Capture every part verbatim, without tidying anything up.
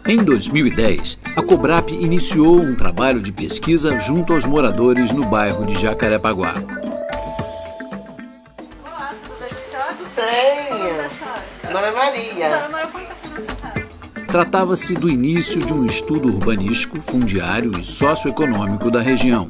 Em dois mil e dez, a Cobrap iniciou um trabalho de pesquisa junto aos moradores no bairro de Jacarepaguá. Olá, tudo bem, senhora? Tudo bem. Dona Maria. Senhora mora quanto aqui nessa casa? Tratava-se do início de um estudo urbanístico, fundiário e socioeconômico da região.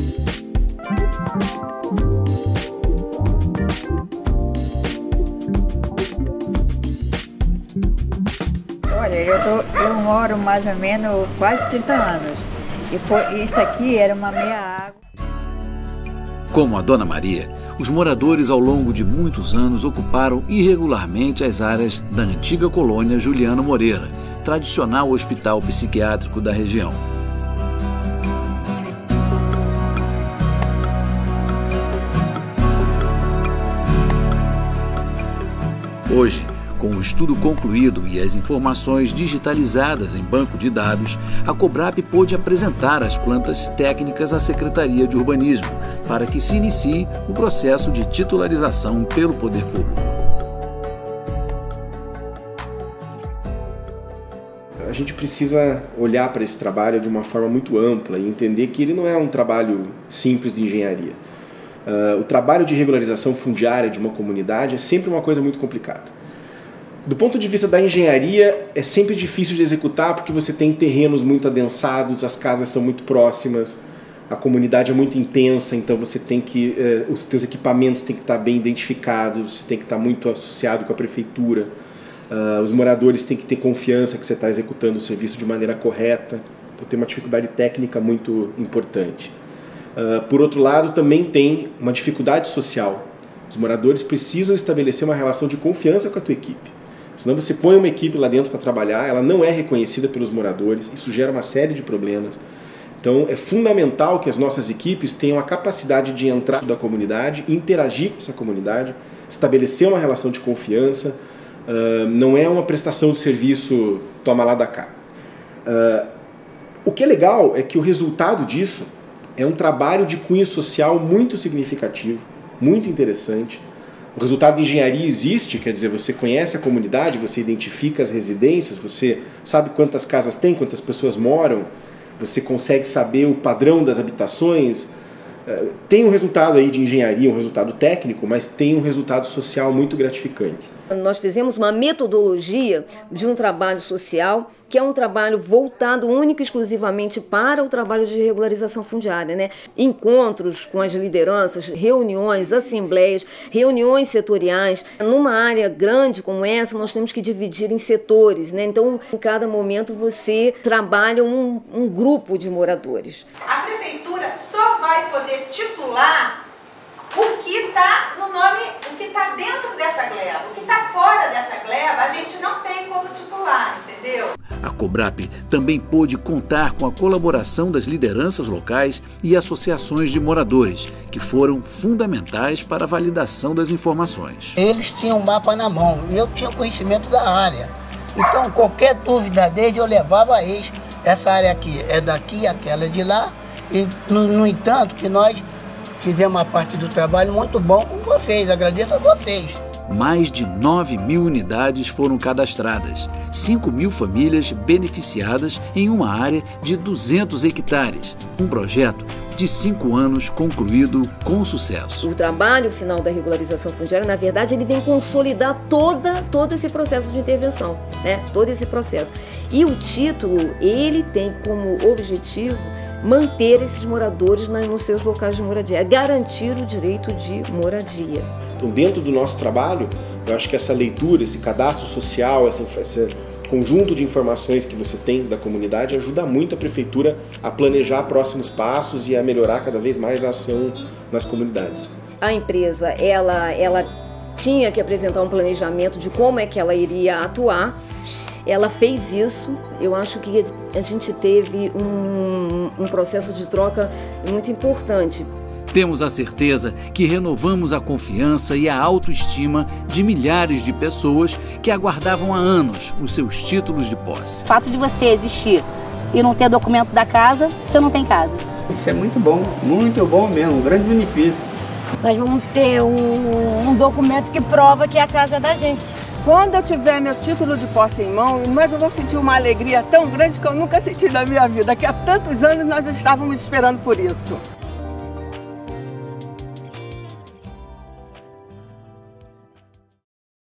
Olha, eu, tô, eu moro mais ou menos quase trinta anos. E foi, isso aqui era uma meia água. Como a Dona Maria, os moradores ao longo de muitos anos ocuparam irregularmente as áreas da antiga colônia Juliano Moreira, tradicional hospital psiquiátrico da região. Hoje, com o estudo concluído e as informações digitalizadas em banco de dados, a Cobrap pôde apresentar as plantas técnicas à Secretaria de Urbanismo para que se inicie o processo de titularização pelo poder público. A gente precisa olhar para esse trabalho de uma forma muito ampla e entender que ele não é um trabalho simples de engenharia. Uh, o trabalho de regularização fundiária de uma comunidade é sempre uma coisa muito complicada. Do ponto de vista da engenharia, é sempre difícil de executar porque você tem terrenos muito adensados, as casas são muito próximas, a comunidade é muito intensa, então você tem que, eh, os teus equipamentos têm que estar bem identificados, você tem que estar muito associado com a prefeitura, uh, os moradores têm que ter confiança que você está executando o serviço de maneira correta, então tem uma dificuldade técnica muito importante. Uh, por outro lado, também tem uma dificuldade social. Os moradores precisam estabelecer uma relação de confiança com a tua equipe. Senão você põe uma equipe lá dentro para trabalhar, ela não é reconhecida pelos moradores, isso gera uma série de problemas. Então é fundamental que as nossas equipes tenham a capacidade de entrar na comunidade, interagir com essa comunidade, estabelecer uma relação de confiança, uh, não é uma prestação de serviço toma lá da cá. Uh, o que é legal é que o resultado disso é um trabalho de cunho social muito significativo, muito interessante. O resultado de engenharia existe, quer dizer, você conhece a comunidade, você identifica as residências, você sabe quantas casas tem, quantas pessoas moram, você consegue saber o padrão das habitações. Tem um resultado aí de engenharia, um resultado técnico, mas tem um resultado social muito gratificante. Nós fizemos uma metodologia de um trabalho social, que é um trabalho voltado único e exclusivamente para o trabalho de regularização fundiária, né? Encontros com as lideranças, reuniões, assembleias, reuniões setoriais. Numa área grande como essa, nós temos que dividir em setores, né? Então, em cada momento, você trabalha um, um grupo de moradores. A prefeitura só vai poder titular o que está no nome, o que está dentro dessa gleba. O que está fora dessa gleba, a gente não tem como titular, entendeu? A Cobrap também pôde contar com a colaboração das lideranças locais e associações de moradores, que foram fundamentais para a validação das informações. Eles tinham um mapa na mão e eu tinha conhecimento da área. Então, qualquer dúvida deles, eu levava a eles. Essa área aqui é daqui, aquela é de lá. E, no, no entanto, que nós fizemos uma parte do trabalho muito bom com vocês. Agradeço a vocês. Mais de nove mil unidades foram cadastradas, cinco mil famílias beneficiadas em uma área de duzentos hectares. Um projeto de cinco anos concluído com sucesso. O trabalho final da regularização fundiária, na verdade, ele vem consolidar toda, todo esse processo de intervenção, né? Todo esse processo. E o título, ele tem como objetivo manter esses moradores nos seus locais de moradia, garantir o direito de moradia. Então, dentro do nosso trabalho, eu acho que essa leitura, esse cadastro social, essa, esse conjunto de informações que você tem da comunidade ajuda muito a prefeitura a planejar próximos passos e a melhorar cada vez mais a ação nas comunidades. A empresa, ela, ela tinha que apresentar um planejamento de como é que ela iria atuar. Ela fez isso. Eu acho que a gente teve um, um processo de troca muito importante. Temos a certeza que renovamos a confiança e a autoestima de milhares de pessoas que aguardavam há anos os seus títulos de posse. O fato de você existir e não ter documento da casa, você não tem casa. Isso é muito bom, muito bom mesmo, um grande benefício. Nós vamos ter um, um documento que prova que a casa é da gente. Quando eu tiver meu título de posse em mão, mas eu vou sentir uma alegria tão grande que eu nunca senti na minha vida, que há tantos anos nós estávamos esperando por isso.